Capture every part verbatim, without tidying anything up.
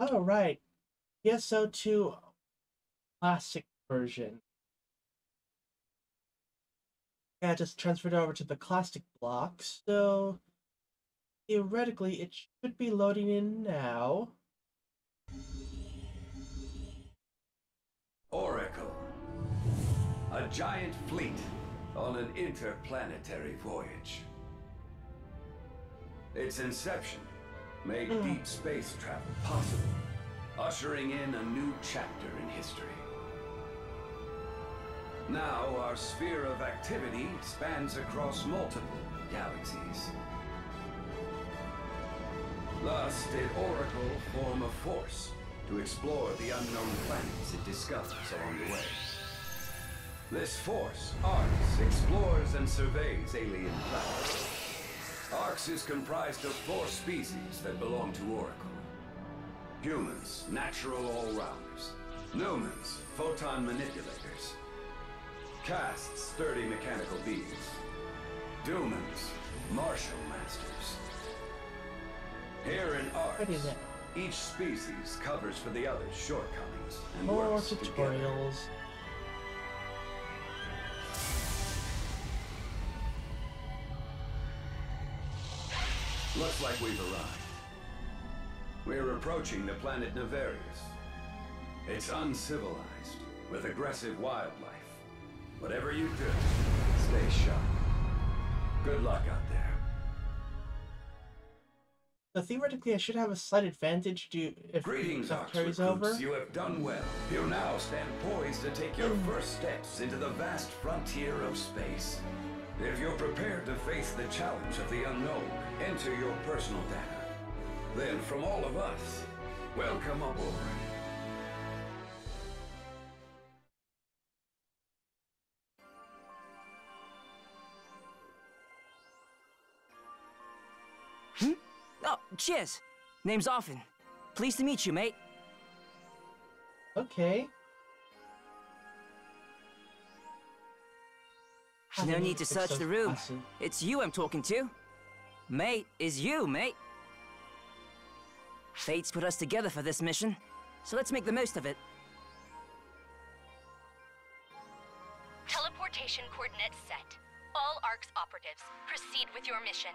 Oh, right. P S O two classic version. Yeah, I just transferred over to the classic block, so theoretically it should be loading in now. Oracle. A giant fleet on an interplanetary voyage. Its inception made Mm. deep space travel possible, ushering in a new chapter in history. Now our sphere of activity spans across multiple galaxies. Thus did Oracle form a force to explore the unknown planets it discovers along the way. This force, ARX, explores and surveys alien planets. ARX is comprised of four species that belong to Oracle. Humans, natural all-rounders. Numans, photon manipulators. Castes, sturdy mechanical beings. Dumans, martial masters. Here in What is ARX, it? each species covers for the other's shortcomings and More works together. tutorials. Looks like we've arrived. We're approaching the planet Nevarius. It's uncivilized, with aggressive wildlife. Whatever you do, stay sharp. Good luck out there. So theoretically, I should have a slight advantage to if Greetings, stuff Ox carries recruits. over. You have done well. You now stand poised to take your first steps into the vast frontier of space. If you're prepared to face the challenge of the unknown, enter your personal data. Then, from all of us, welcome aboard. Hmm? Oh, cheers. Name's Arfin. Pleased to meet you, mate. Okay. No need to search the room. It's you I'm talking to. Mate is you, mate. Fate's put us together for this mission, so let's make the most of it. Teleportation coordinates set. All ARX operatives, proceed with your mission.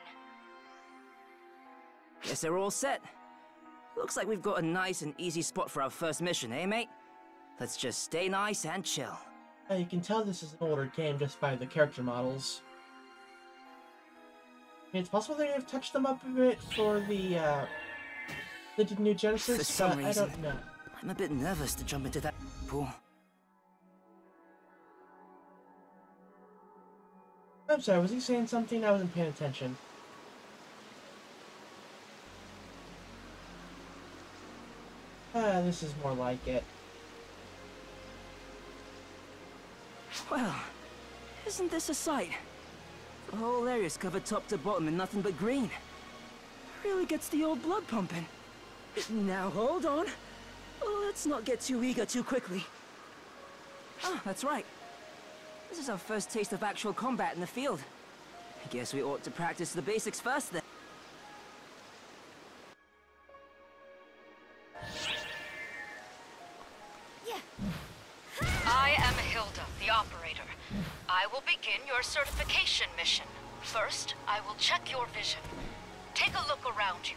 Guess they're all set. Looks like we've got a nice and easy spot for our first mission, eh, mate? Let's just stay nice and chill. Uh, you can tell this is an older game just by the character models. I mean, it's possible they may have touched them up a bit for the, uh, the new Genesis, For some but reason, I don't know. I'm a bit nervous to jump into that pool. I'm sorry, was he saying something? I wasn't paying attention. Ah, this is more like it. Well, isn't this a sight? The whole area's covered top to bottom in nothing but green. Really gets the old blood pumping. Now hold on. Let's not get too eager too quickly. Ah, that's right. This is our first taste of actual combat in the field. I guess we ought to practice the basics first then. I am Hilda, the operator. I will begin your certification mission. First, I will check your vision. Take a look around you.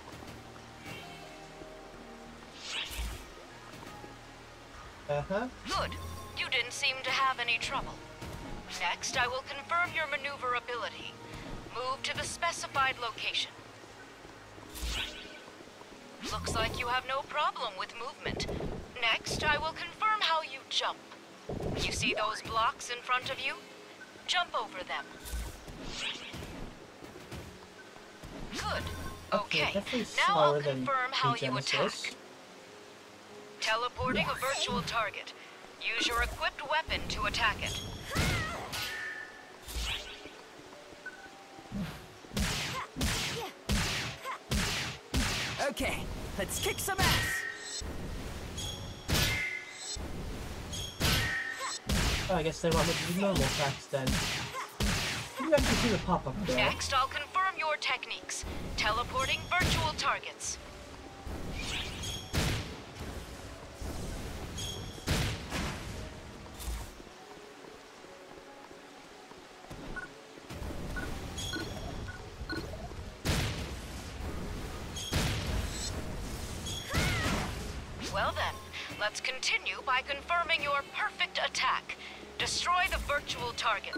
Uh-huh. Good. You didn't seem to have any trouble. Next, I will confirm your maneuverability. Move to the specified location. Looks like you have no problem with movement. Next, I will confirm how you jump. You see those blocks in front of you? Jump over them. Good. Okay, Okay. definitely Now I'll slower than confirm how the you Genesis. attack. Teleporting a virtual target. Use your equipped weapon to attack it. Okay, let's kick some ass! Oh, I guess they want me to do normal attacks then. You actually see the pop-up there. Next, I'll confirm your techniques. Teleporting virtual targets. Well then, let's continue by confirming your perfect attack. Destroy the virtual target.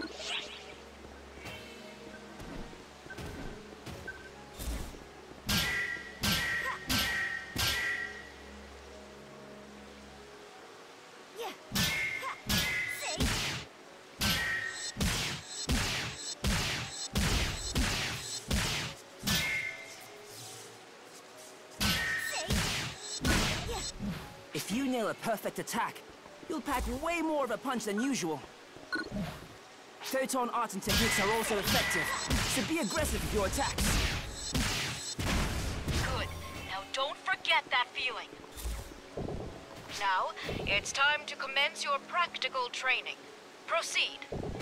If you nail a perfect attack, you'll pack way more of a punch than usual. Photon art and techniques are also effective, so be aggressive with your attacks. Good. Now don't forget that feeling. Now, it's time to commence your practical training. Proceed.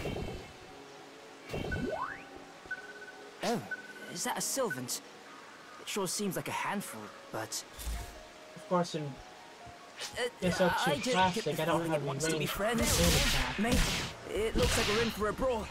Oh, is that a Sylvant? It sure seems like a handful, but... Of course, in Uh, it's up to I just plastic. get the I don't feeling have it any wants to be range friends. attack. Mate, it looks like we're in for a brawl.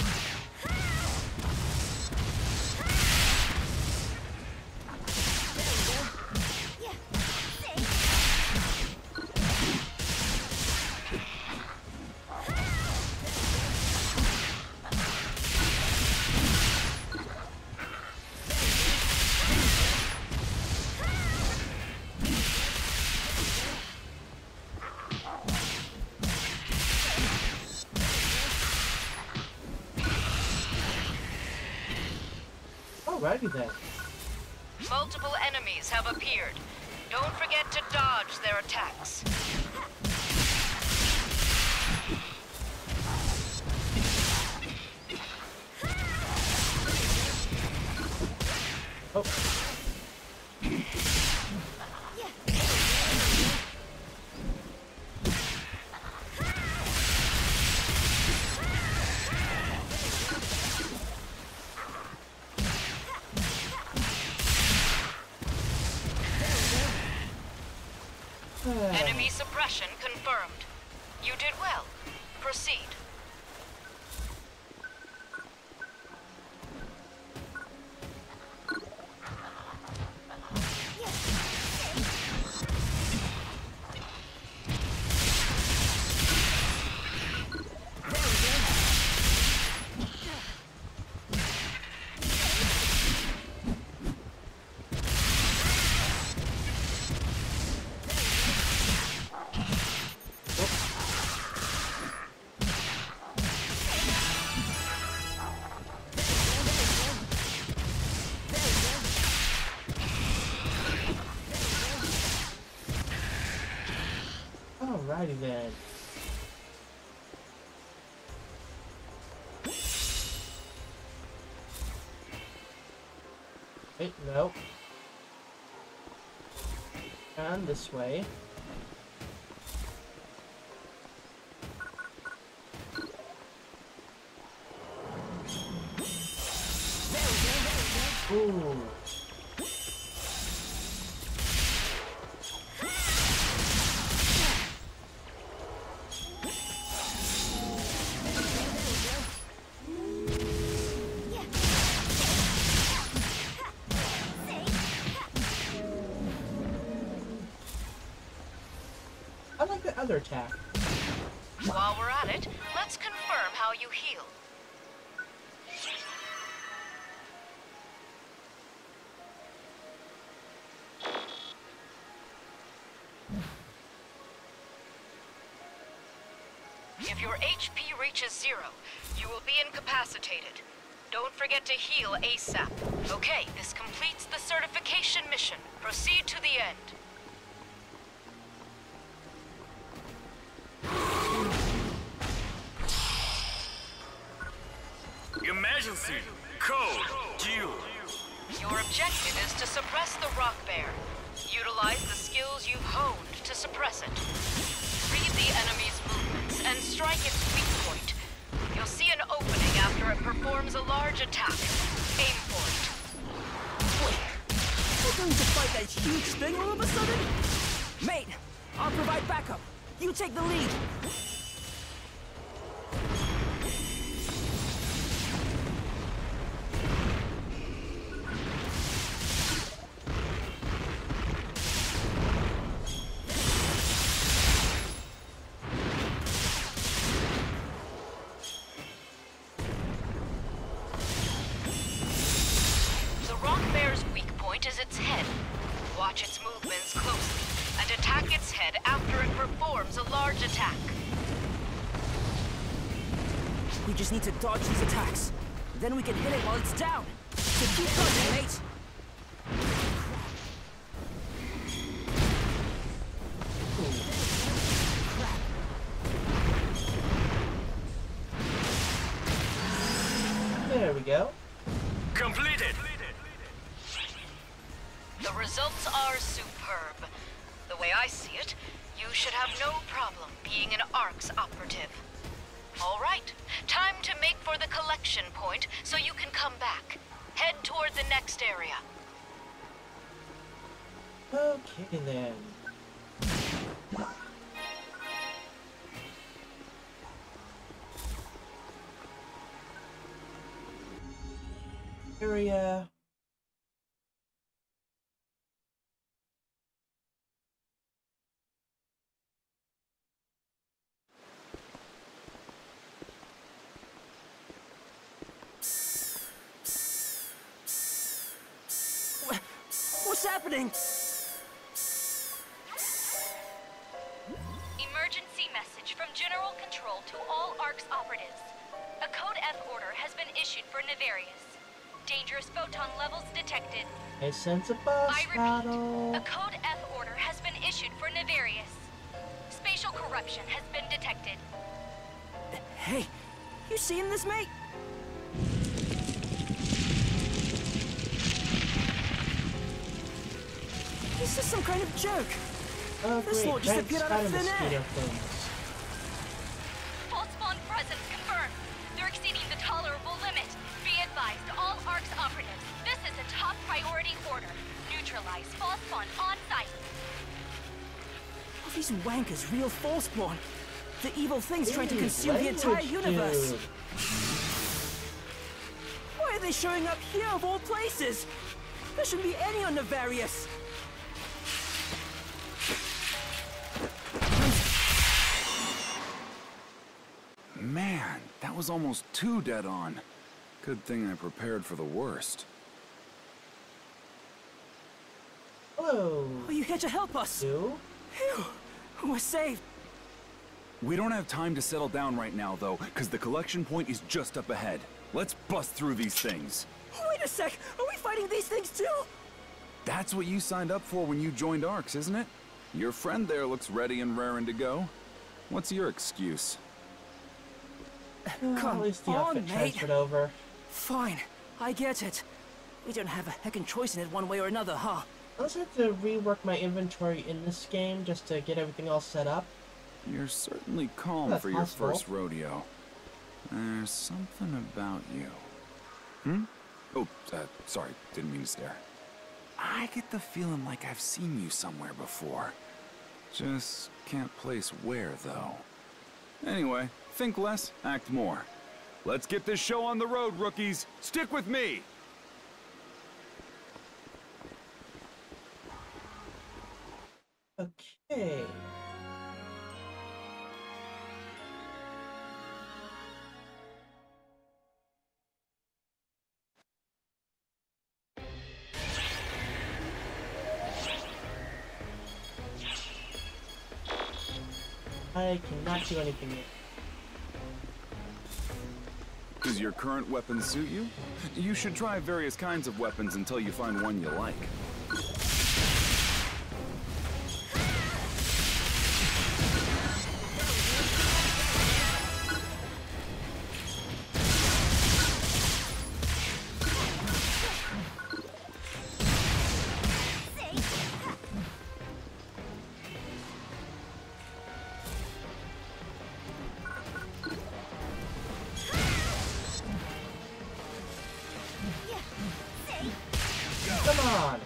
Alrighty then. Multiple enemies have appeared. Don't forget to dodge their attacks. Oh. Enemy suppression confirmed. You did well. Proceed. Alrighty then. Wait, no. And this way. Ooh. I like the other attack. While we're at it, let's confirm how you heal. If your H P reaches zero, you will be incapacitated. Don't forget to heal ASAP. Okay, this completes the certification mission. Proceed to the end. Emergency! Code! Due! Your objective is to suppress the rock bear. Utilize the skills you've honed to suppress it. Read the enemy's movements and strike its weak point. You'll see an opening after it performs a large attack. Aim for it. Wait, we're going to fight that huge thing all of a sudden? Mate, I'll provide backup. You take the lead. is its head. Watch its movements closely and attack its head after it performs a large attack. We just need to dodge these attacks. Then we can hit it while it's down. So keep dodging, mate. There we go. Completed. The results are superb. The way I see it, you should have no problem being an ARC's operative. All right, time to make for the collection point so you can come back. Head toward the next area. Okay then. Area. What's happening? Emergency message from General Control to all ARC's operatives. A Code F order has been issued for Nefarious. Dangerous photon levels detected. I sense a boss I repeat, battle. a Code F order has been issued for Nefarious. Spatial corruption has been detected. Hey, you seeing this, mate? This is some kind of joke. Oh This great, lord just giant appeared out of spider thin air. mosquito things. False spawn presence confirmed. They're exceeding the tolerable limit. Be advised, all ARC's operatives. This is a top priority order. Neutralize false spawn on site. Are these wankers real false spawn? The evil thing's trying to Jeez, consume the entire language, universe. dude. Why are they showing up here of all places? There shouldn't be any on Nefarious. Man, that was almost too dead on. Good thing I prepared for the worst. Hello. Are you here to help us? You? Phew, we're saved. We don't have time to settle down right now, though, because the collection point is just up ahead. Let's bust through these things. Wait a sec, are we fighting these things too? That's what you signed up for when you joined ARCS, isn't it? Your friend there looks ready and raring to go. What's your excuse? Well, Come at least the on, outfit mate. transferred over. Fine, I get it. We don't have a heckin' choice in it one way or another, huh? I also have to rework my inventory in this game just to get everything all set up. You're certainly calm That's for your possible. first rodeo. There's something about you. Hmm? Oh, uh, sorry, didn't mean to stare. I get the feeling like I've seen you somewhere before. Just can't place where, though. Anyway, think less, act more. Let's get this show on the road, rookies! Stick with me! Okay. I cannot do anything yet. Does your current weapon suit you? You should try various kinds of weapons until you find one you like. Come on!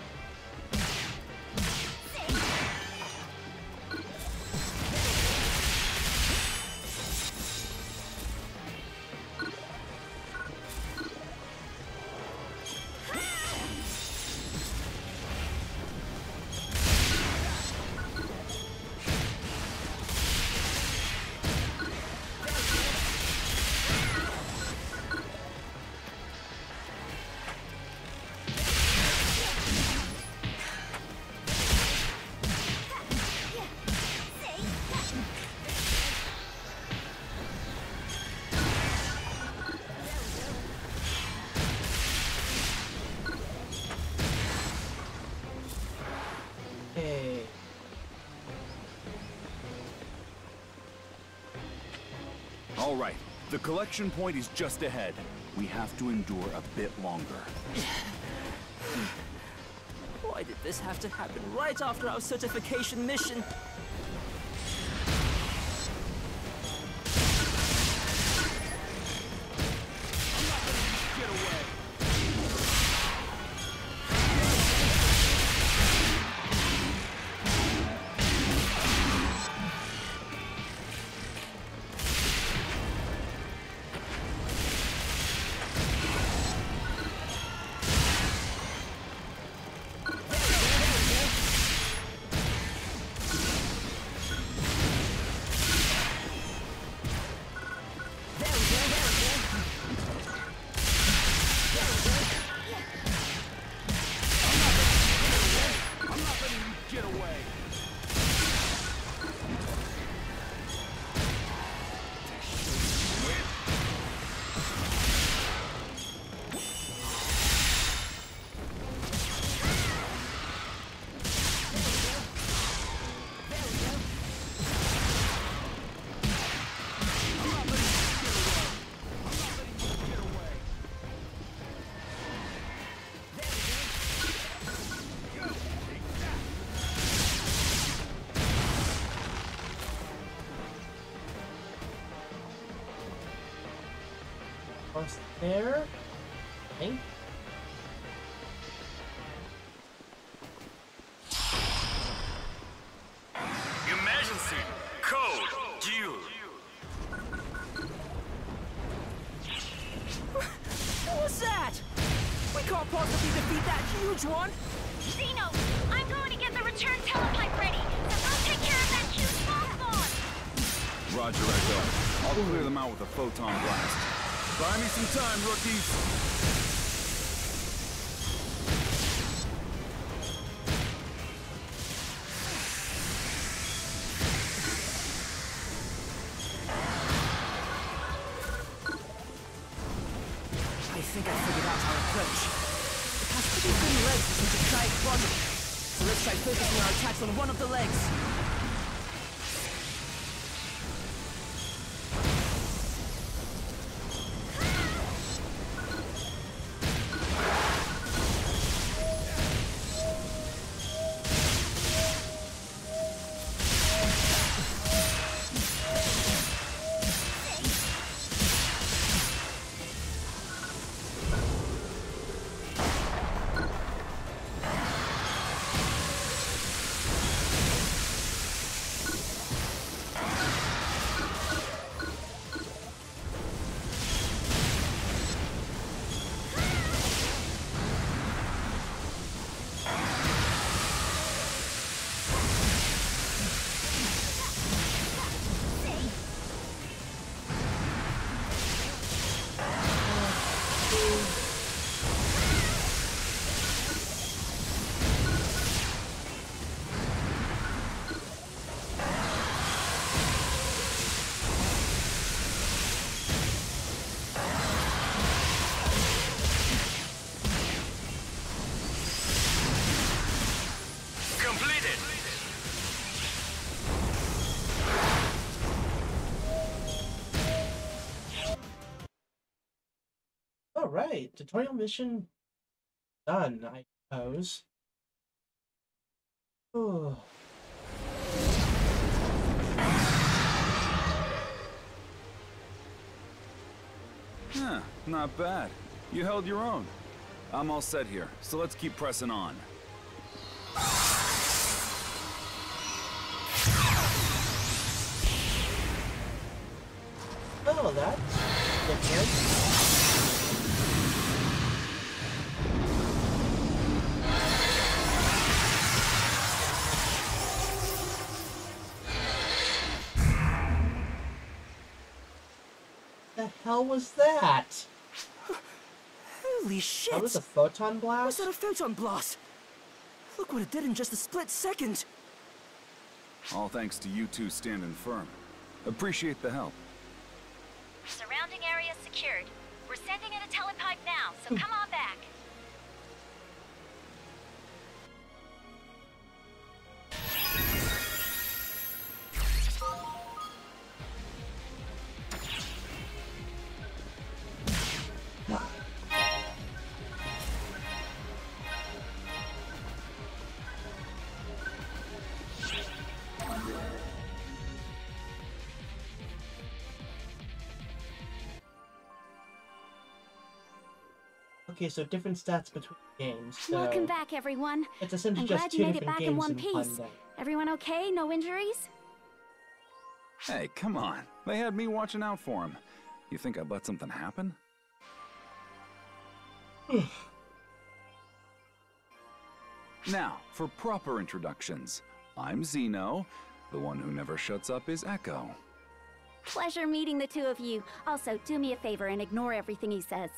All right, the collection point is just ahead. We have to endure a bit longer. Why did this have to happen right after our certification mission? Almost there. Okay. Emergency! Code! Due! What was that? We can't possibly defeat that huge one! Zeno, I'm going to get the return telepipe ready, so go take care of that huge boss spawn! Roger, Echo. I'll clear them out with a photon blast. Buy me some time, rookies! I think I figured out our approach. It has pretty thin legs for such a giant body. So let's try focusing our attacks on one of the legs. Completed! Alright, tutorial mission done, I suppose. Oh. Huh, not bad. You held your own. I'm all set here, so let's keep pressing on. Oh, that's different. The hell was that? Holy shit! That was a photon Was blast? that a photon blast? Look what it did in just a split second! All thanks to you two standing firm. Appreciate the help. Surrounding area secured. We're sending in a telepipe now, so come on back. Okay, so different stats between games. So Welcome back, everyone. it's essentially I'm just glad two you made it different back in games one in piece. one day. Everyone okay? No injuries? Hey, come on. They had me watching out for him. You think I'd let something happen? Now, for proper introductions. I'm Zeno. The one who never shuts up is Echo. Pleasure meeting the two of you. Also, do me a favor and ignore everything he says.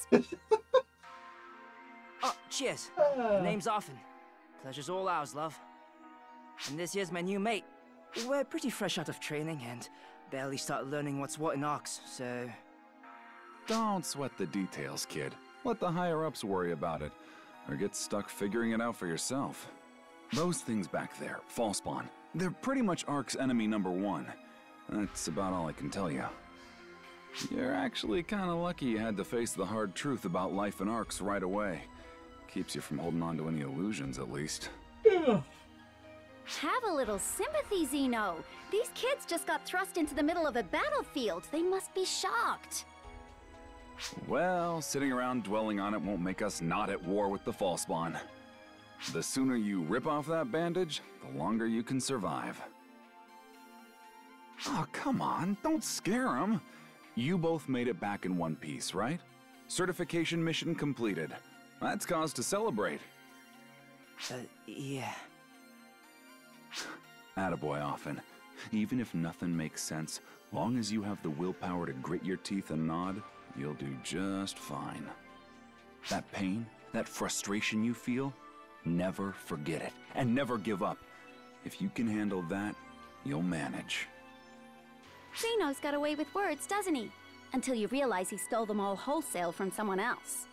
Oh, cheers. Ah. The name's Arfin. Pleasure's all ours, love. And this here's my new mate. We're pretty fresh out of training and barely started learning what's what in Arcs, so... Don't sweat the details, kid. Let the higher-ups worry about it, or get stuck figuring it out for yourself. Those things back there, Fallspawn, they're pretty much Ark's enemy number one. That's about all I can tell you. You're actually kinda lucky you had to face the hard truth about life in Arks right away. Keeps you from holding on to any illusions, at least. Have a little sympathy, Zeno. These kids just got thrust into the middle of a battlefield. They must be shocked. Well, sitting around dwelling on it won't make us not at war with the Fallspawn. The sooner you rip off that bandage, the longer you can survive. Oh, come on, don't scare them. You both made it back in one piece, right? Certification mission completed. That's cause to celebrate. Uh, yeah. Attaboy, Often. Even if nothing makes sense, long as you have the willpower to grit your teeth and nod, you'll do just fine. That pain, that frustration you feel, never forget it, and never give up. If you can handle that, you'll manage. Zeno's got away with words, doesn't he? Until you realize he stole them all wholesale from someone else.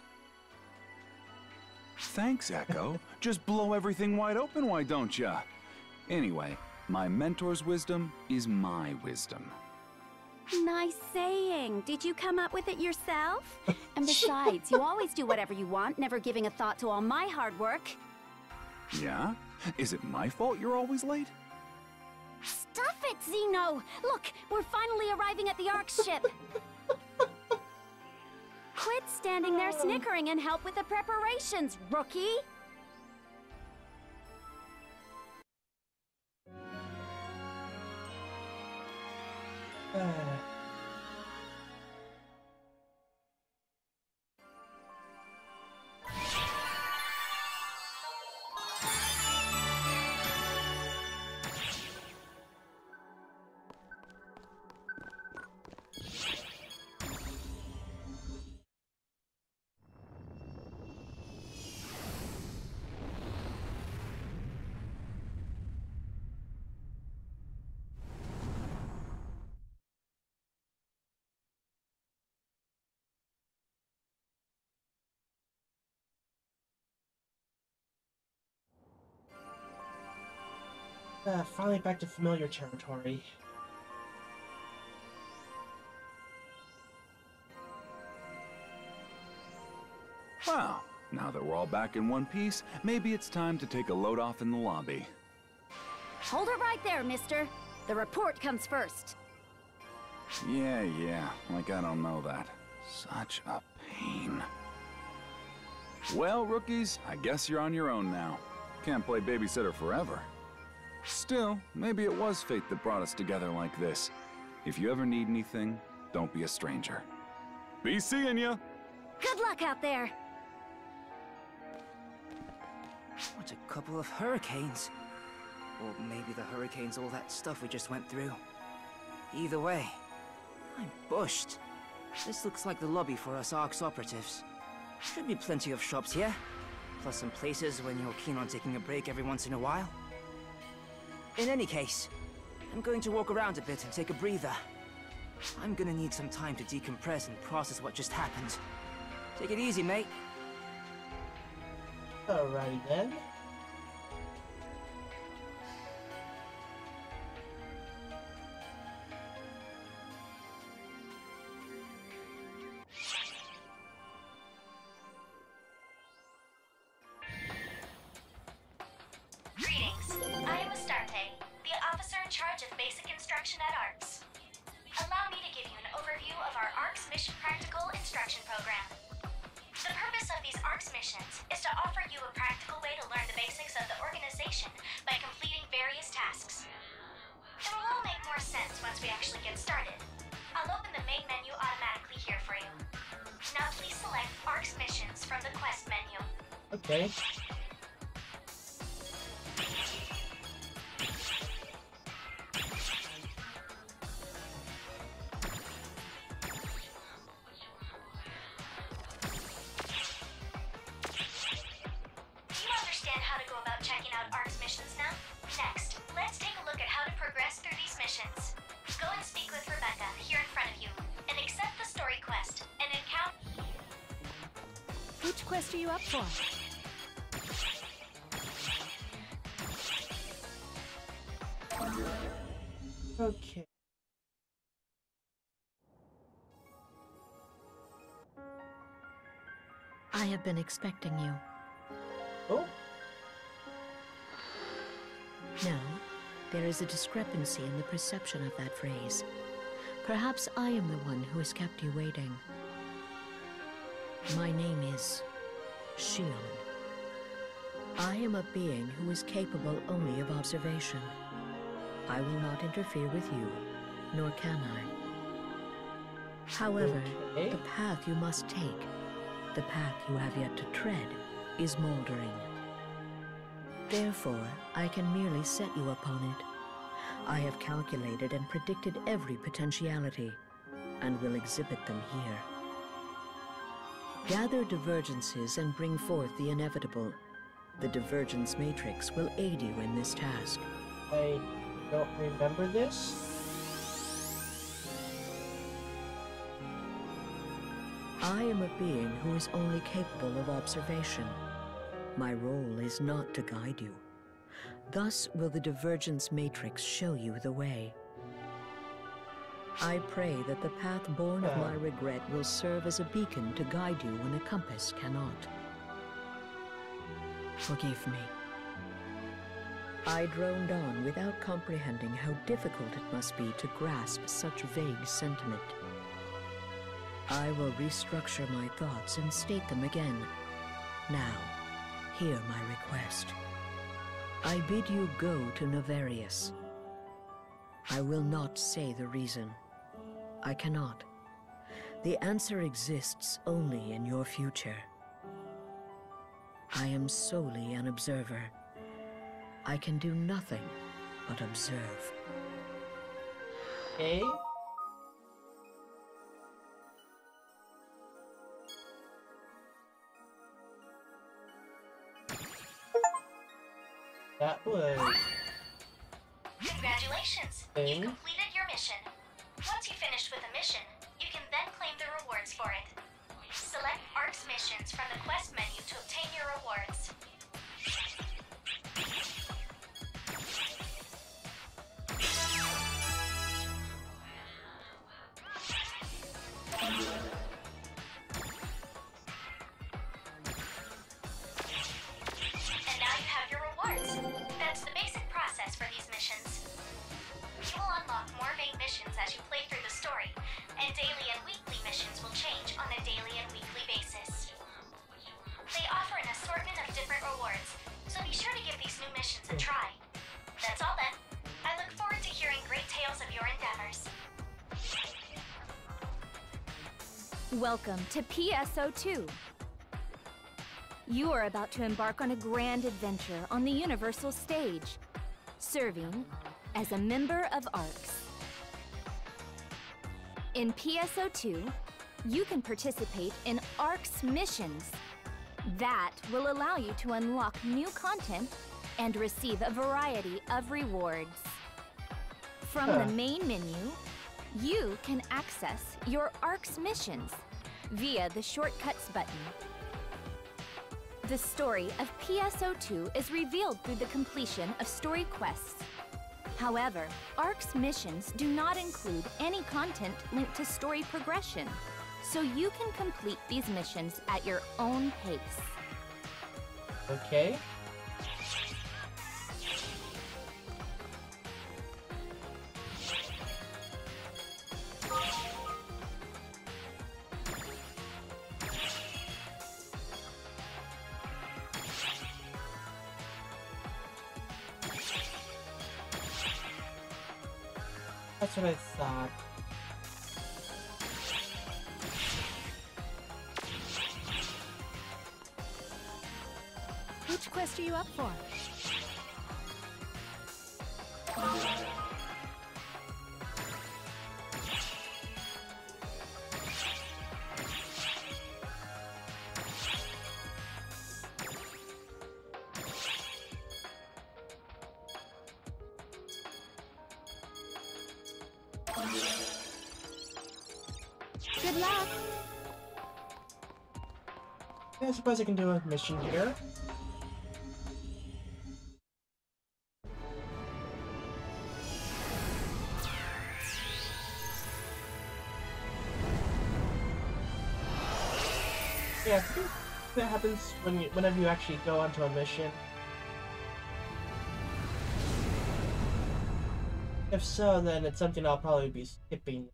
Thanks, Echo. Just blow everything wide open, why don't ya? Anyway, my mentor's wisdom is my wisdom. Nice saying. Did you come up with it yourself? And besides, you always do whatever you want, never giving a thought to all my hard work. Yeah? Is it my fault you're always late? Stuff it, Zeno! Look, we're finally arriving at the Ark ship. Quit standing there snickering and help with the preparations, rookie! Uh, uh, finally back to familiar territory. Well, now that we're all back in one piece, maybe it's time to take a load off in the lobby. Hold it right there, mister. The report comes first. Yeah, yeah, like I don't know that. Such a pain. Well, rookies, I guess you're on your own now. Can't play babysitter forever. Still, maybe it was fate that brought us together like this. If you ever need anything, don't be a stranger. Be seeing ya! Good luck out there. What a couple of hurricanes. Or maybe the hurricane's all that stuff we just went through. Either way, I'm bushed. This looks like the lobby for us Arcs operatives. Should be plenty of shops here. Plus some places when you're keen on taking a break every once in a while. In any case, I'm going to walk around a bit and take a breather. I'm gonna need some time to decompress and process what just happened. Take it easy, mate. Alrighty then. Greetings. I am Astarte, the officer in charge of basic instruction at ARCS. Allow me to give you an overview of our ARCS Mission Practical Instruction Program. The purpose of these ARC's missions is to offer you a practical way to learn the basics of the organization by completing various tasks. It will all make more sense once we actually get started. I'll open the main menu automatically here for you. Now please select ARC's missions from the quest menu. Okay. Which quest are you up for? Okay. I have been expecting you. Oh. No, there is a discrepancy in the perception of that phrase. Perhaps I am the one who has kept you waiting. My name is Shion. I am a being who is capable only of observation. I will not interfere with you, nor can I. However, Okay. the path you must take, the path you have yet to tread, is moldering. Therefore, I can merely set you upon it. I have calculated and predicted every potentiality, and will exhibit them here. Gather divergences and bring forth the inevitable. The divergence matrix will aid you in this task. I don't remember this. I am a being who is only capable of observation. My role is not to guide you. Thus will the divergence matrix show you the way. I pray that the path born of my regret will serve as a beacon to guide you when a compass cannot. Forgive me. I droned on without comprehending how difficult it must be to grasp such vague sentiment. I will restructure my thoughts and state them again. Now, hear my request. I bid you go to Navarius. I will not say the reason. I cannot. The answer exists only in your future. I am solely an observer. I can do nothing but observe. Okay. That was... Congratulations! Okay. You've completed your mission. Once you've finished with a mission, you can then claim the rewards for it. Select ARC's missions from the quest menu to obtain your rewards. And now you have your rewards. That's the basic process for these missions. You will unlock more main missions as you play through the story, and daily and weekly missions will change on a daily and weekly basis. They offer an assortment of different rewards, so be sure to give these new missions a try. That's all then. I look forward to hearing great tales of your endeavors. Welcome to P S O two. You are about to embark on a grand adventure on the Universal stage, serving as a member of ARCS. In P S O two, you can participate in ARCS missions. That will allow you to unlock new content and receive a variety of rewards. From Huh. the main menu, you can access your ARCS missions via the Shortcuts button. The story of P S O two is revealed through the completion of story quests. However, ARC's missions do not include any content linked to story progression, so you can complete these missions at your own pace. Okay. That's what I thought. Which quest are you up for? Good luck! Yeah, I suppose I can do a mission here. Yeah, I think that happens when you, whenever you actually go onto a mission. If so, then it's something I'll probably be skipping.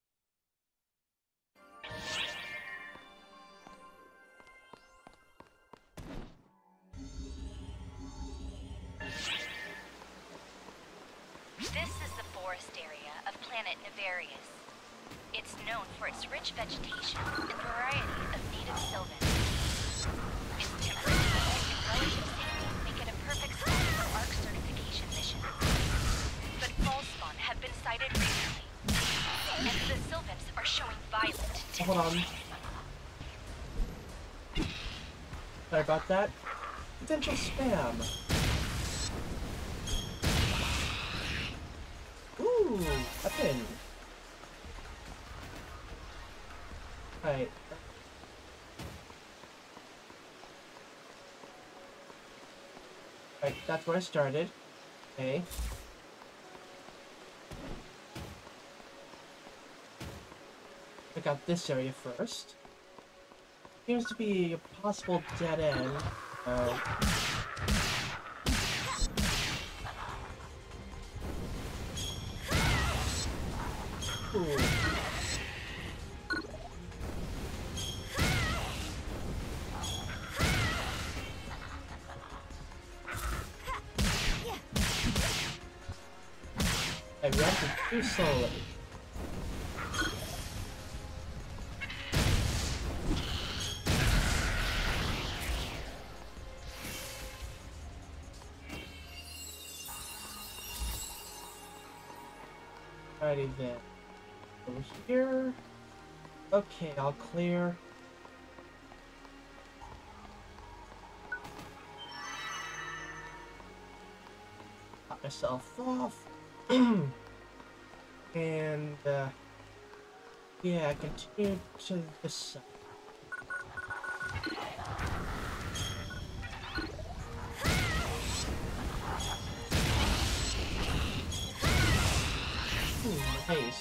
This is the forest area of planet Nivarius. It's known for its rich vegetation and variety of native sylvans. Its temperate climate and relative safety make it a perfect spot for Ark certification missions. But fall spawn have been sighted recently, and the sylvans are showing violent Oh, hold on. Sorry about that. Potential spam. Ooh, weapon. Right. Right, that's where I started. Okay. Check out this area first. Seems to be a possible dead end. Uh, ooh. I reacted too slowly. Alrighty then. Over here. Okay, I'll clear. Cut myself off. And, uh, yeah, continue to this side. Ooh, nice.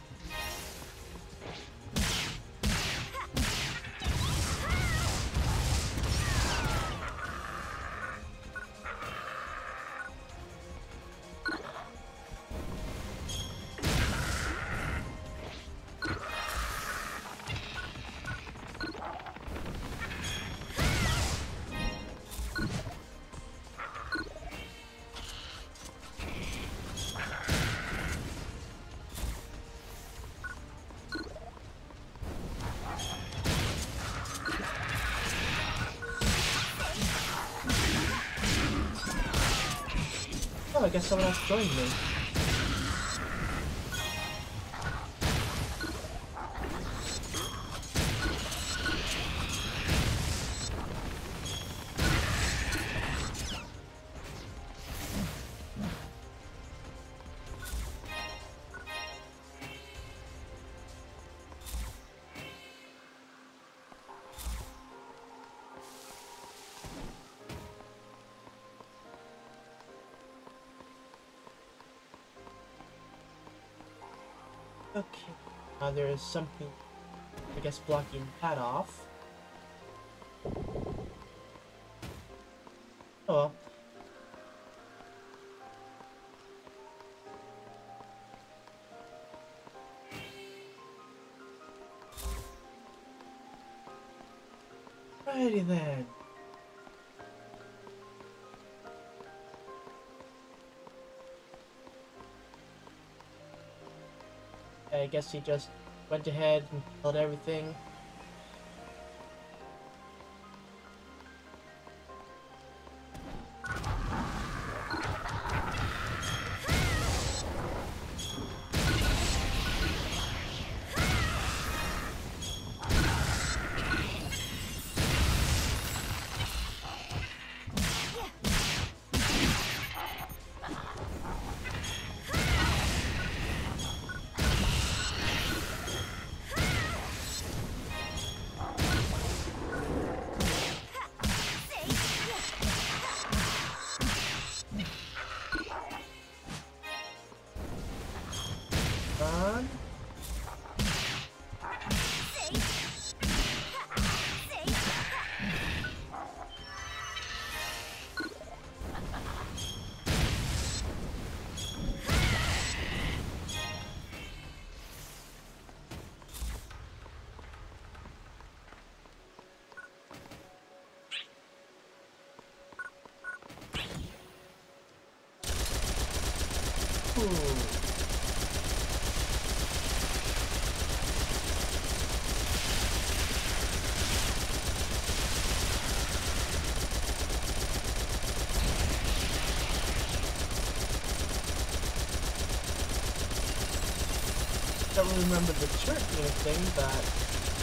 Oh, I guess someone else joined me. Okay, now there is something, I guess, blocking that off. Oh well. Alrighty then. I guess he just went ahead and killed everything. On. Ooh. Don't really remember the church or anything, but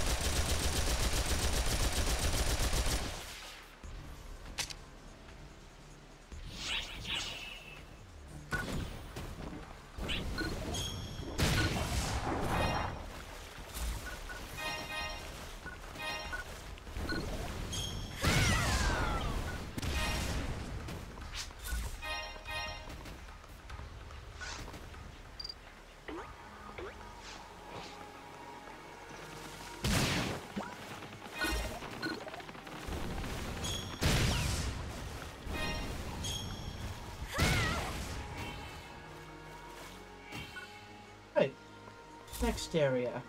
right. Next area.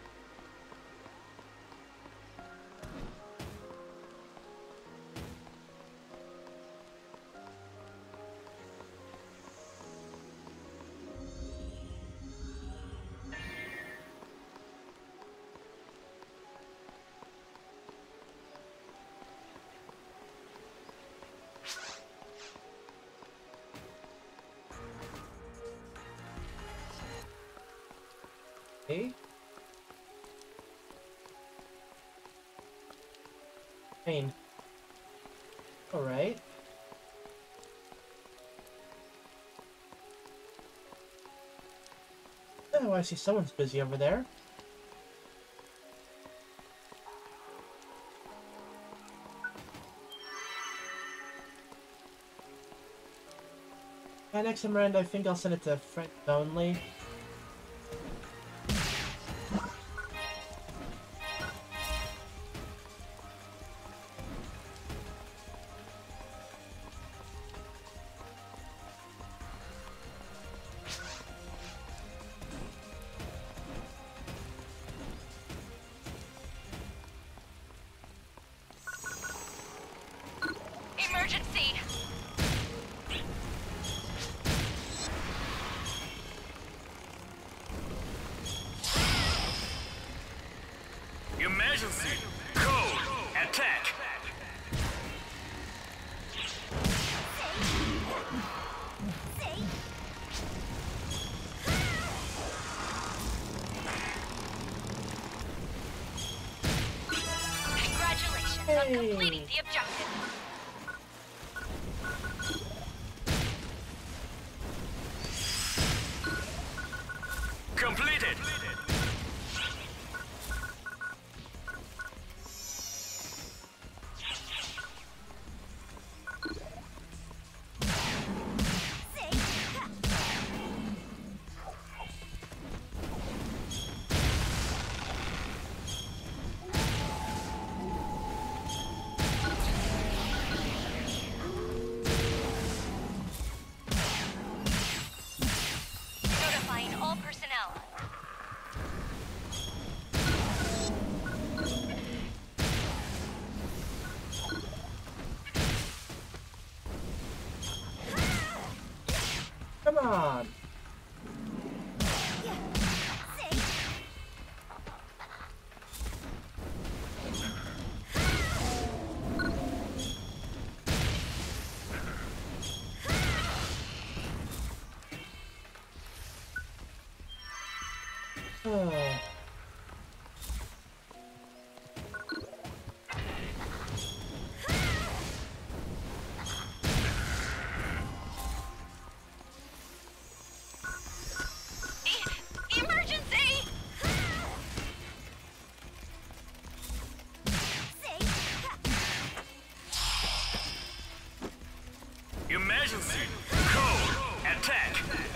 Okay. Pain. Alright. Oh, I see someone's busy over there. Yeah, next time around, I think I'll send it to friends only. Emergency! Emergency! Code! Attack! Congratulations on Hey. completing the objective. Completed! Notifying all personnel. Emergency! Code! Attack!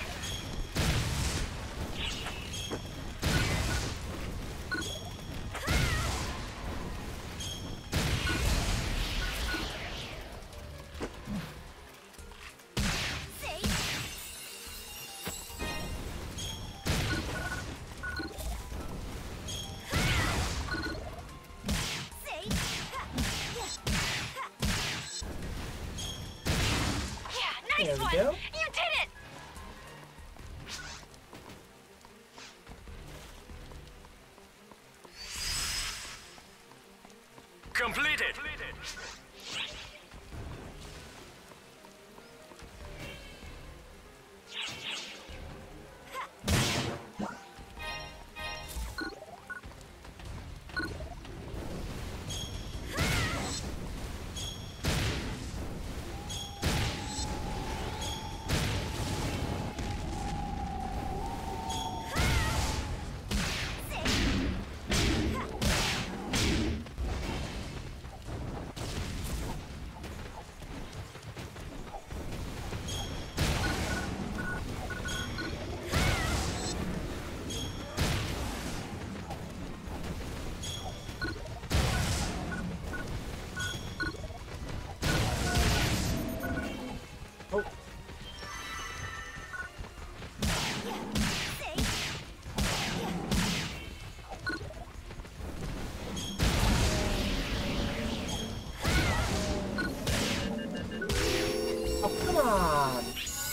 There we One! go. You did it! Completed! Oh, oh, come on.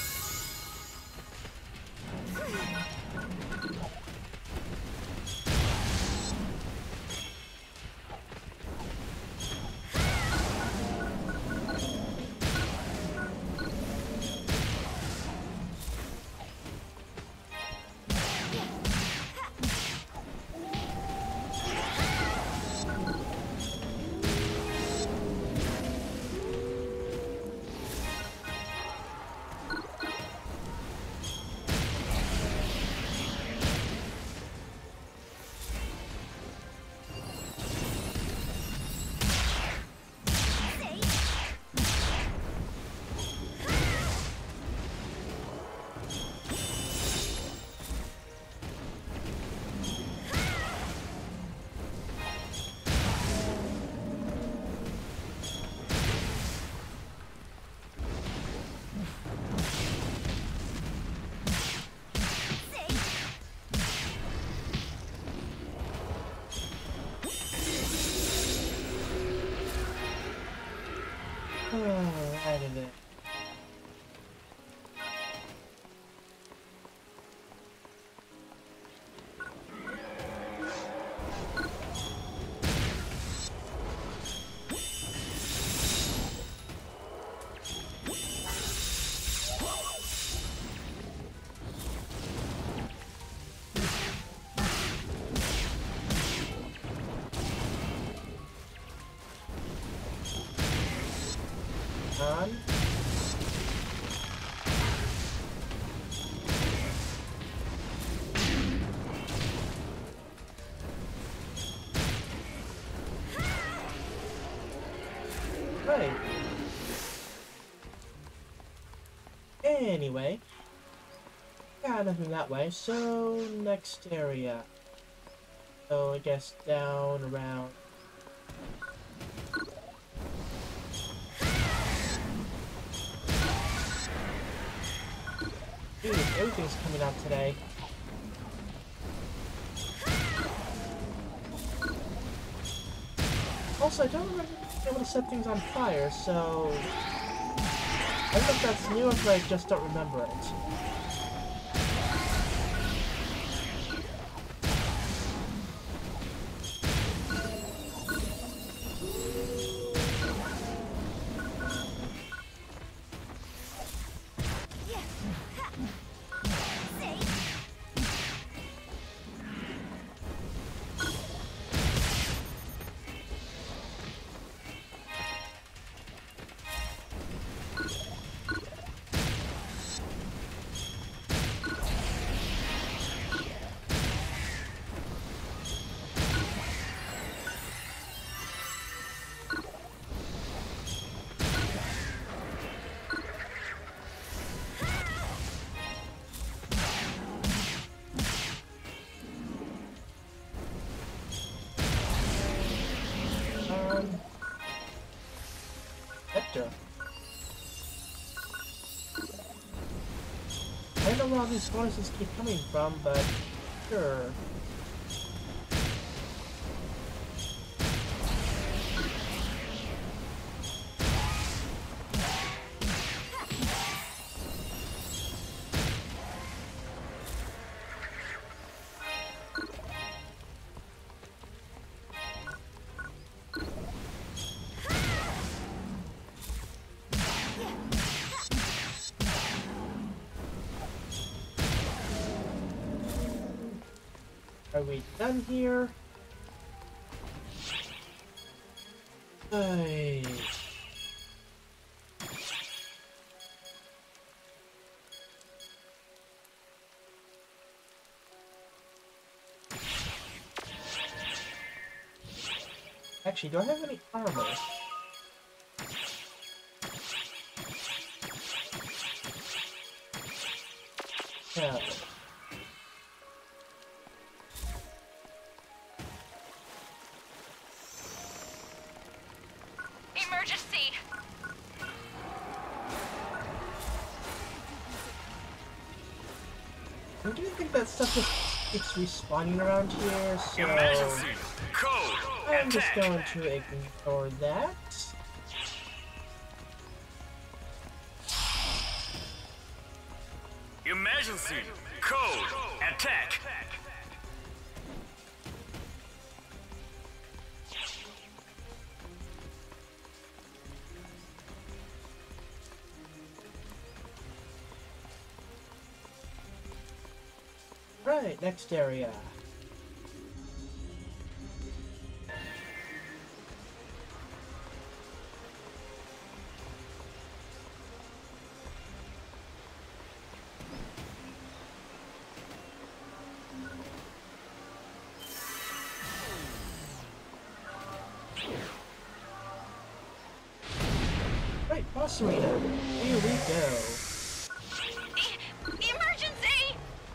Oh, I did it. On. Right. Anyway, got nothing that way, so next area. So I guess down around. Dude, everything's coming out today. Also, I don't remember being able to set things on fire, so I don't know if that's new or if I just don't remember it. sector. I don't know where all these bonuses keep coming from, but sure. Are we done here? Hey. Actually, do I have any armor? No. Emergency! I do think that stuff just keeps respawning around here, so Emergency. Code. I'm just Attack. going to ignore that. Emergency. Code. Attack. Right, next area. Right, boss arena. Here we go. E emergency!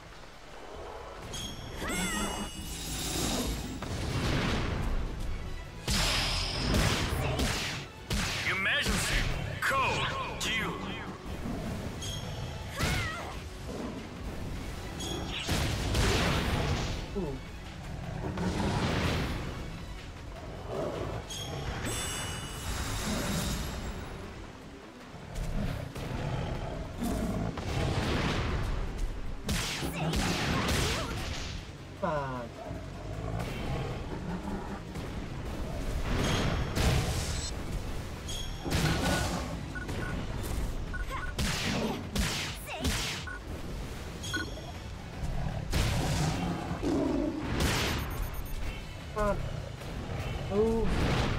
Emergency. Code. Q. Ooh. Come on. Come on. Move.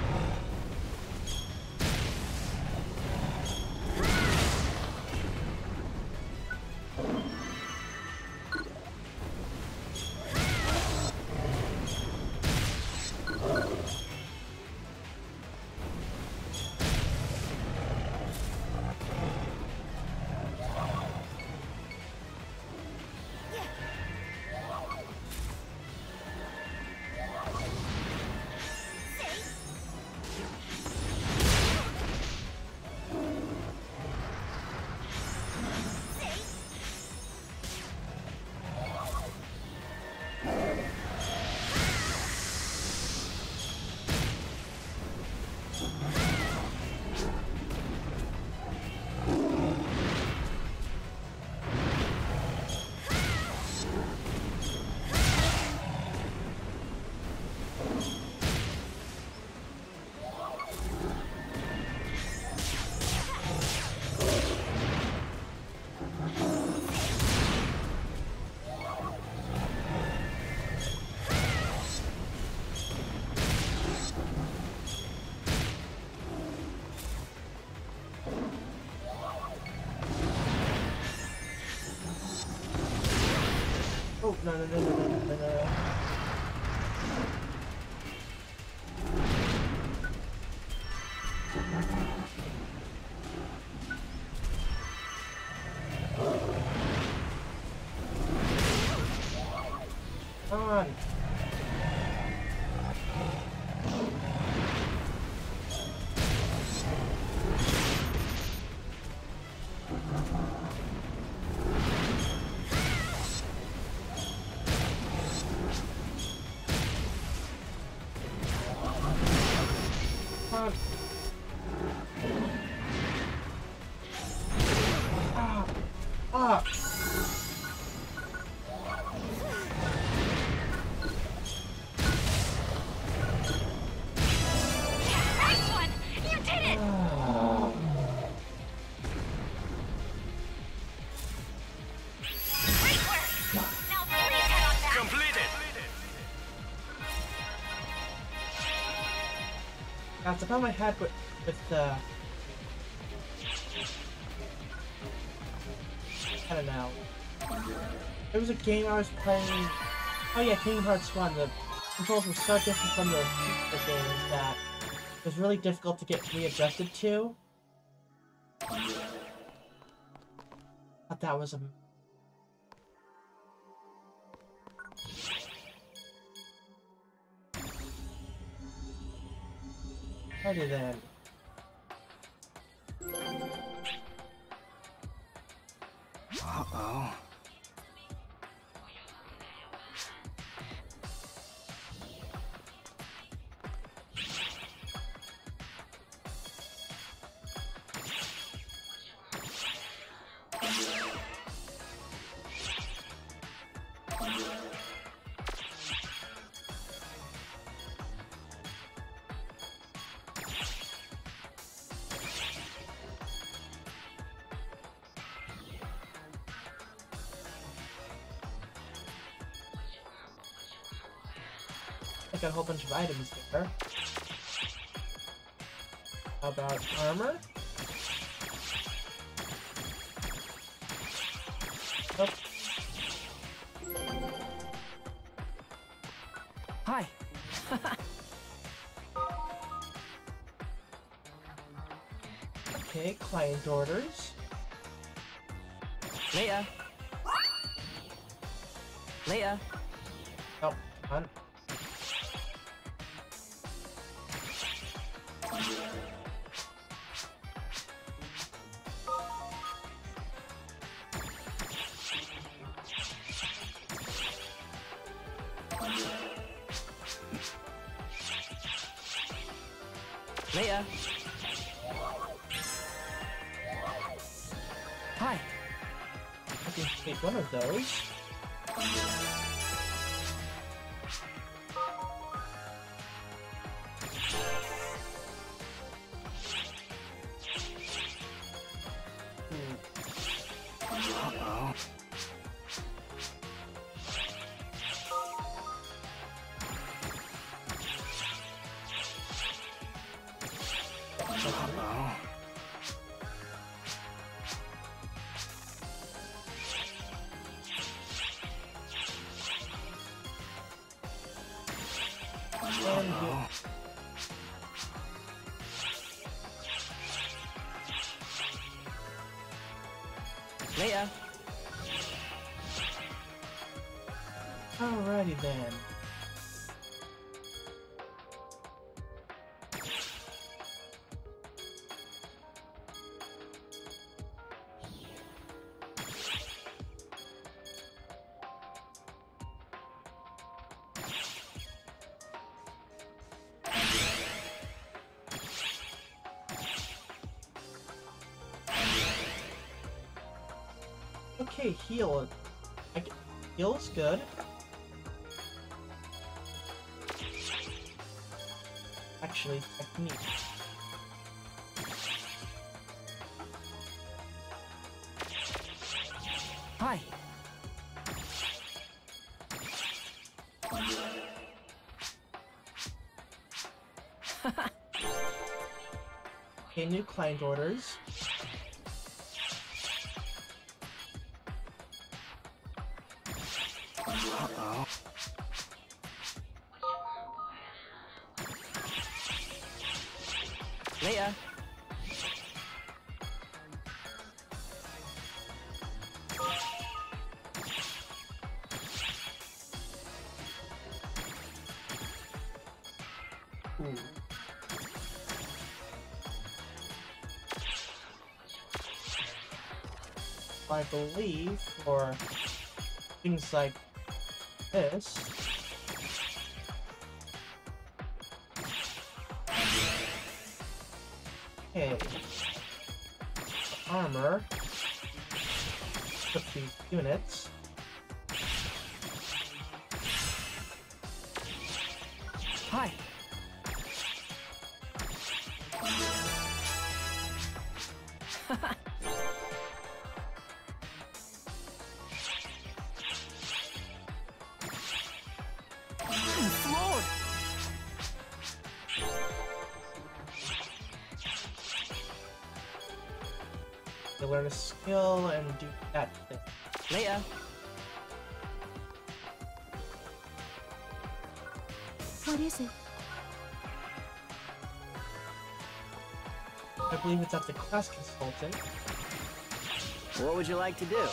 Oh, no, no, no, no, no, no, no, no. Come on. Off the top of my head with, with uh, I don't know. There was a game I was playing. Oh yeah, Kingdom Hearts one. The controls were so different from the Super games that it was really difficult to get readjusted to. But that was a. Alrighty then. Uh-oh. I got a whole bunch of items there. How about armor? Oh. Hi. Okay, client orders. Leia. Leia. Oh, come on. Leia. Hi. I can take one of those. Uh-oh. Uh-oh. And you. Leia. Alrighty then. Okay, heal. I can, heal's good. Actually, technique. Hi. Okay, new client orders. Uh-oh. Leia. Ooh. I believe for things like this. Okay. Armor. Put these units. Hi. Floored. They learn a skill and do that thing. Leia. What is it? I believe it's at the class consultant. What would you like to do?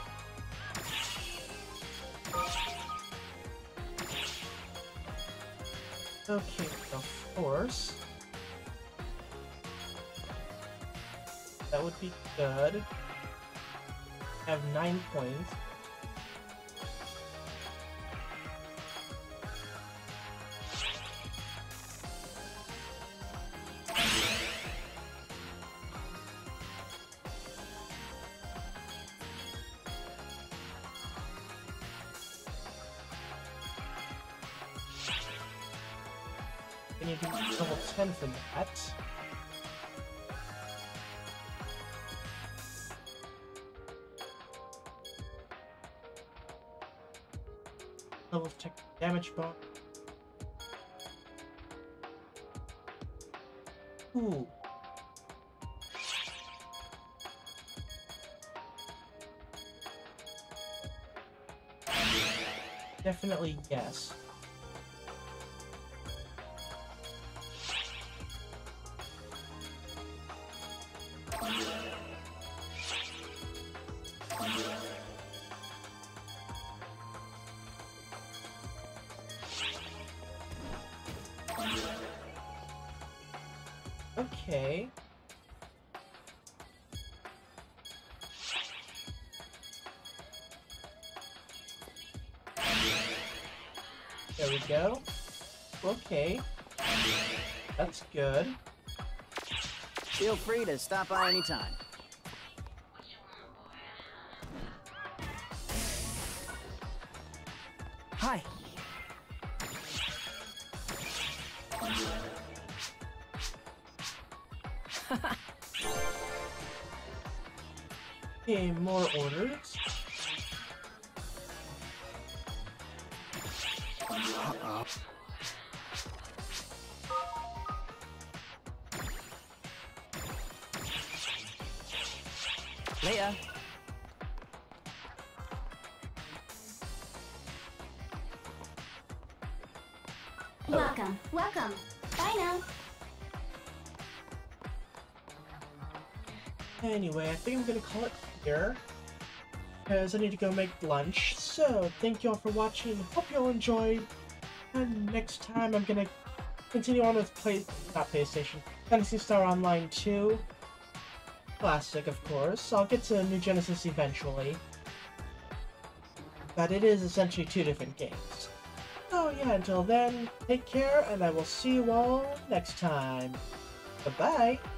Okay, of course. That would be good. I have nine points. I need to reach level ten for that. Level check damage bar. Ooh. Definitely yes. Okay. There we go. Okay. That's good. Feel free to stop by anytime. Hi. Okay, more orders. Uh-oh. Leia. Welcome, welcome. Bye now. Anyway, I think I'm gonna call it here, because I need to go make lunch. So, thank you all for watching. Hope you all enjoyed. And next time, I'm gonna continue on with play, not PlayStation, Phantasy Star Online two. Classic, of course. I'll get to New Genesis eventually. But it is essentially two different games. So yeah, until then, take care, and I will see you all next time. Goodbye!